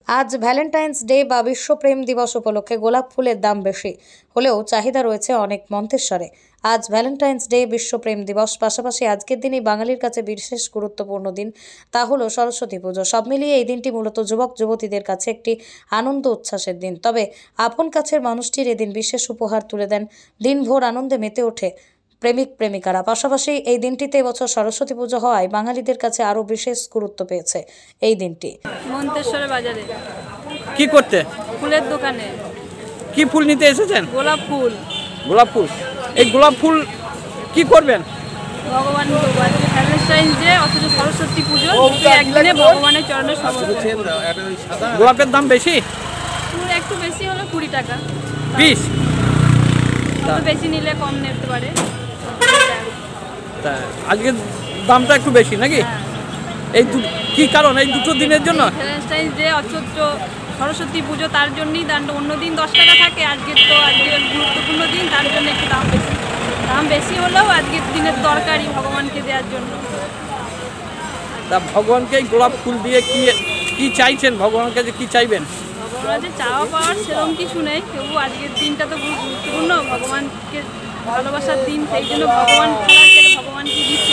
আজ Valentine's day বা বিশ্ব প্রেম দিবস উপলক্ষে গোলাপ ফুলের দাম বেশি হলেও চাহিদা রয়েছে অনেক মন্তেশ্বরে। আজ ভ্যালেন্টাইন্স ডে বিশ্ব প্রেম দিবস, পাশাপাশি আজকের দিনই বাঙালির কাছে বিশেষ গুরুত্বপূর্ণ দিন, তা হলো সরস্বতী পুজো। সব মিলিয়ে এই দিনটি মূলত যুবক যুবতীদের কাছে একটি আনন্দ উচ্ছ্বাসের দিন। তবে আপন কাছের মানুষটির এদিন বিশেষ উপহার তুলে দেন, দিনভর আনন্দে মেতে ওঠে প্রেমিক প্রেমিকারা। পাশাপাশি এই দিনটিতে এবছর সরস্বতী পুজো হওয়ায় বাঙালিদের কাছে আরো বিশেষ গুরুত্ব পেয়েছে এই দিনটি। মন্তেশ্বরে বাজারে কি করতে? ফুলের দোকানে। কি ফুল নিতে এসেছেন? গোলাপ ফুল। গোলাপ ফুল। এই গোলাপ ফুল কি করবেন? ভগবান ভ্যালেন্টাইন্স ডে অথচ সরস্বতী পুজো, একদিনে ভগবানের চরণে সমর্পণ। গোলাপের দাম বেশি? ফুল একটু বেশি হলো 20 টাকা পিস। বেশি নিলে কম নিতে পারে। আজকে দামটা একটু বেশি নাকি? এই কি কারণ? এই দুটো দিনের জন্য? ভ্যালেন্টাইন্স ডে অথচ সরস্বতী পুজো, তার জন্যই দামটা। অন্য দিন 10 টাকা থাকে, আজকে গুরুত্বপূর্ণ দিন, তার জন্য একটু দাম বেশি হলেও আজকের দিনের দরকারি ভগবানকে দেওয়ার জন্য। তা ভগবানকে এই গোলাপ ফুল দিয়ে কি চাইছেন? ভগবানের কাছে কি চাইবেন? ভগবানের যে চাওয়া পাওয়ার সেরকম কিছু নেই, তবু আজকের দিনটা তো খুব গুরুত্বপূর্ণ, ভগবানকে ভালোবাসার দিন, সেই জন্য ভগবানকে দিচ্ছে।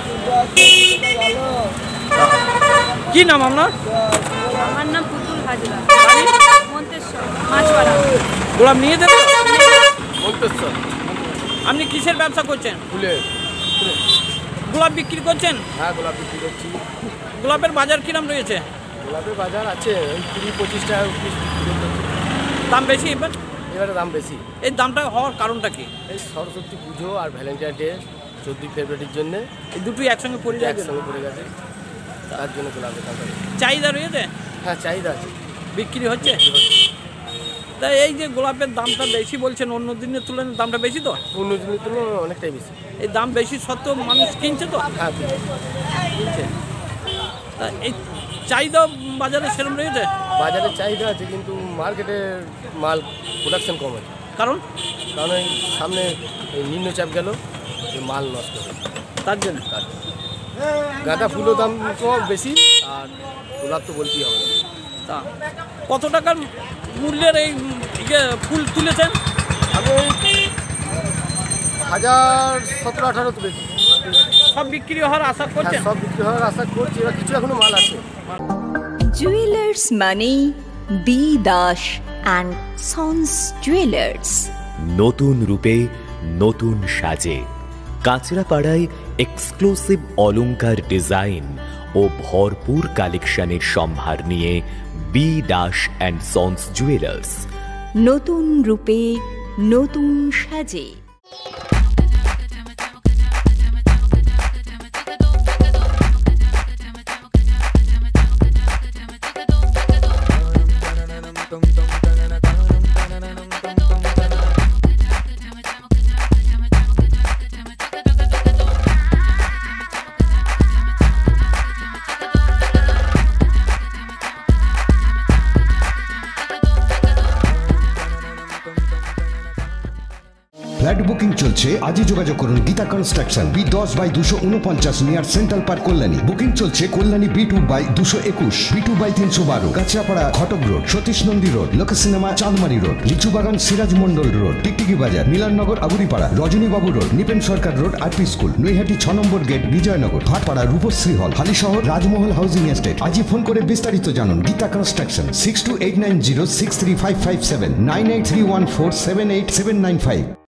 কি নাম আপনার? আমার নাম পুতুল হাজরা, মন্তেশ্বর মাছপাড়া। গোলাপ নিয়ে দেবেন? মন্তেশ্বর। আপনি কিসের ব্যবসা করছেন? ফুলের। গোলাপ বিক্রি করছেন? হ্যাঁ, গোলাপ বিক্রি করছি। গোলাপের বাজার কিরম রয়েছে? গোলাপের বাজার আছে 20-25 টাকা পিস। দাম বেশি এবারে দাম বেশি। এই দামটা হওয়ার কারণটা কি? এই সরস্বতী পুজো আর ভ্যালেন্টাইন ডে 14 ফেব্রুয়ারির জন্য এই দুটোই একসঙ্গে পড়ে যায়, একসঙ্গে পড়ে গেছে, তার জন্য গোলাপের দামটা। চাহিদা রয়েছে? হ্যাঁ, চাহিদা আছে, বিক্রি হচ্ছে। তা এই যে গোলাপের দামটা বেশি বলছেন, অন্য দিনের তুলনায় দামটা বেশি তো? অন্য দিনের তুলনায় অনেকটাই বেশি। এই দাম বেশি সত্ত্বেও মানুষ কিনছে তো? হ্যাঁ, কিনছে। তা এই চাহিদা বাজারে সেরকম রয়েছে? বাজারে চাহিদা আছে, কিন্তু মার্কেটে মাল প্রোডাকশন কম আছে। কারণ এই সামনে নিম্নচাপ গেল, এই মাল নষ্ট হবে, তার জন্য। গাঁদা ফুলের দাম কম বেশি, আর গোলাপ তো বলতেই হবে। তা কত টাকার মূল্যের এই ফুল তুলেছেন? আমি 1700-1800 তুলেছি। সব বিক্রি হওয়ার আশা করছেন? সব বিক্রি হওয়ার আশা করছি, এবার কিছু এখনো মাল আছে। জুয়েলার্স মানে B Das and sons jewellers. নতুন রূপে নতুন সাজে কাঁচরাপাড়ায় এক্সক্লুসিভ অলংকার ডিজাইন ও ভরপুর কালেকশনের সম্ভার নিয়ে B Das and sons jewellers. নতুন রূপে নতুন সাজে। ফ্ল্যাট বুকিং চলছে, আজই যোগাযোগ করুন Geeta construction, B10/249 near central park, Kalyani. Booking চলছে Kalyani B2/221, B2/312, Kanchrapara Ghatak road, Satish Nandi road, Lok cinema Chandmari road, Lichubagan Siraj Mondal road, Tiktiki Bazar, Milannagar Aburipara, Rajanibabu road, Nipen Sarkar road, RP school, Naihati 6 number gate, Bijoynagar, Bhatpara Rupashree hall, Halisahar Rajmahal housing estate. আজই ফোন করে বিস্তারিত জানুন। গীতা কনস্ট্রাকশন 6289063557, 9831478795।